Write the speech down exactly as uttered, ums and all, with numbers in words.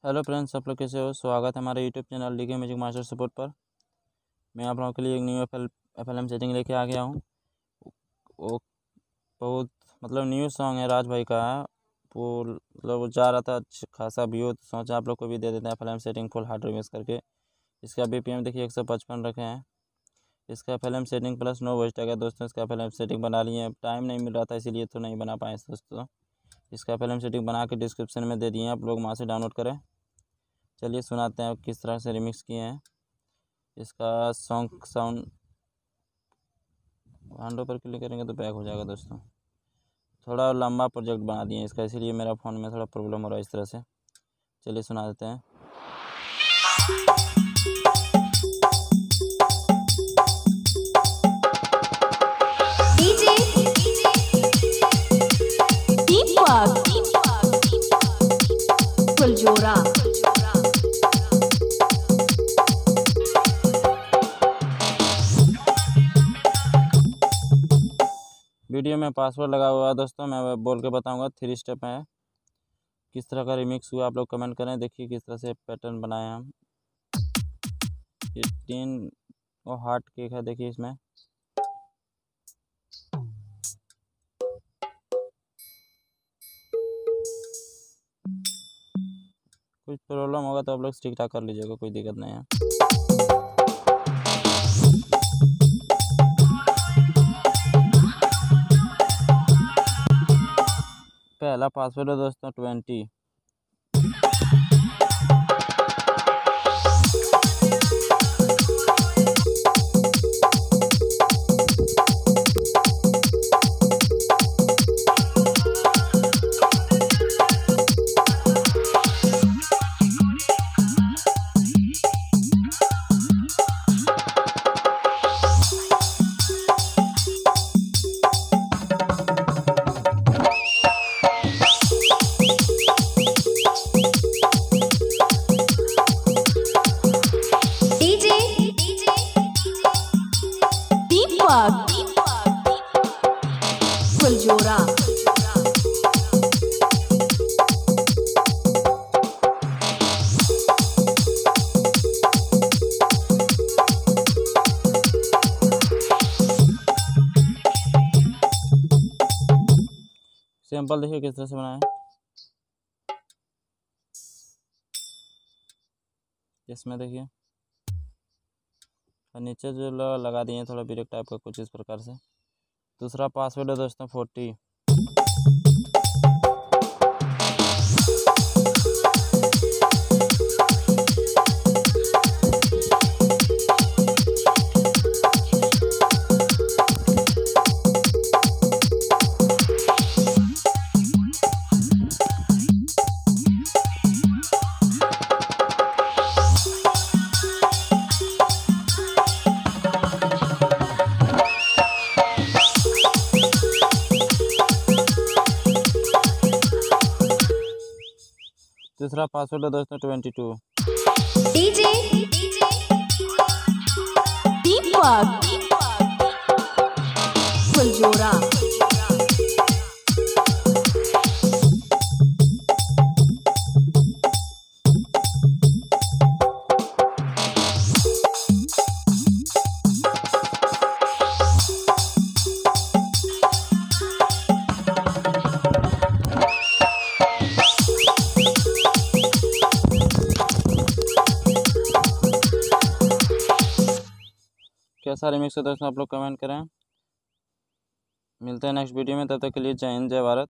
Hello friends, आप लोग कैसे हो। स्वागत है हमारे YouTube channel D K music master support पर। मैं आप लोगों के लिए एक new F L F L M setting लेके आ गया हूँ। वो बहुत मतलब न्यू सॉन्ग है, राज भाई का है वो। मतलब वो जा रहा था अच्छा खासा व्यू, तो सोचा आप लोग को भी दे देते हैं F L M setting full hard remix करके। इसका बी पी एम देखिए एक सौ पचपन रखे हैं। इसका F L M setting plus no voice tag है दोस्तों। इसका एफ एल एम सेटिंग बना लिए हैं, टाइम नहीं मिल रहा था इसीलिए तो नहीं बना पाए दोस्तों। इसका एफ एल एम सेटिंग बना के डिस्क्रिप्शन में दे दिए हैं, आप लोग वहाँ से डाउनलोड करें। चलिए सुनाते हैं किस तरह से रिमिक्स किए हैं। इसका सॉन्ग साउंड हैंडो पर क्लिक करेंगे तो बैक हो जाएगा दोस्तों। थोड़ा लंबा प्रोजेक्ट बना दिए इसका, इसीलिए मेरा फ़ोन में थोड़ा प्रॉब्लम हो रहा है इस तरह से। चलिए सुना देते हैं। डीजे दीपक फुलजोरा। वीडियो में पासवर्ड लगा हुआ है दोस्तों, मैं बोल के बताऊंगा। थ्री स्टेप है, किस तरह का रिमिक्स हुआ आप लोग कमेंट करें। देखिए किस तरह से पैटर्न बनाए हम। ये तीन वो हार्ट केक है, देखिए इसमें कुछ प्रॉब्लम होगा तो आप लोग ठीक ठाक कर लीजिएगा, कोई दिक्कत नहीं है। पहला पासवर्ड है दोस्तों twenty. DJ Deepak Phuljora. Sample देखिए किस तरह से बनाए। इसमें देखिए और नीचे जो ल- लगा दिए हैं थोड़ा ब्रेक टाइप का कुछ इस प्रकार से। दूसरा पासवर्ड है दोस्तों फोर्टी। तीसरा पासवर्ड है दोस्तों ट्वेंटी टू। डीजे दीपक फुलजोरा। कैसा रिमिक्स है दोस्तों आप लोग कमेंट करें। मिलते हैं नेक्स्ट वीडियो में, तब तक के लिए जय हिंद जय भारत।